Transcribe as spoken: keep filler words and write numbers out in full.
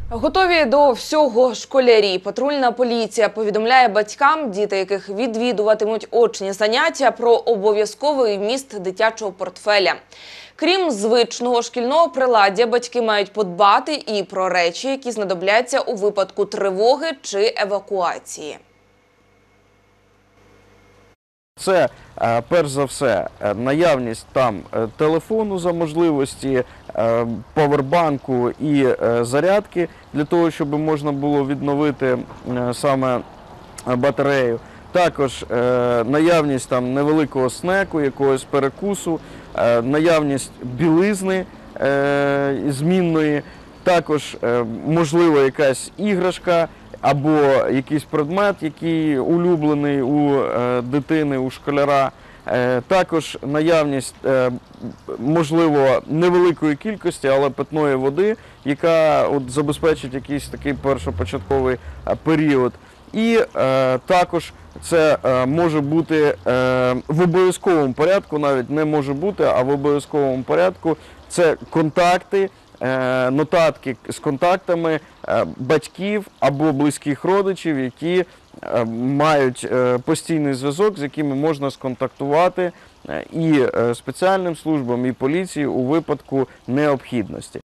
Готові до всього школярі. Патрульна поліція повідомляє батькам, діти яких відвідуватимуть очні заняття, про обов'язковий вміст дитячого портфеля. Крім звичного шкільного приладдя, батьки мають подбати і про речі, які знадобляться у випадку тривоги чи евакуації. Це, перш за все, наявність там телефону за можливості, павербанку і зарядки, для того, щоб можна було відновити саме батарею. Також наявність там невеликого снеку, якогось перекусу, наявність білизни змінної, також, можливо, якась іграшка, або якийсь предмет, який улюблений у дитини, у школяра. Також наявність, можливо, невеликої кількості, але питної води, яка от забезпечить якийсь такий першопочатковий період. І е, також це е, може бути е, в обов'язковому порядку, навіть не може бути, а в обов'язковому порядку це контакти, е, нотатки з контактами е, батьків або близьких родичів, які е, мають е, постійний зв'язок, з якими можна сконтактувати е, і е, спеціальним службам, і поліції у випадку необхідності.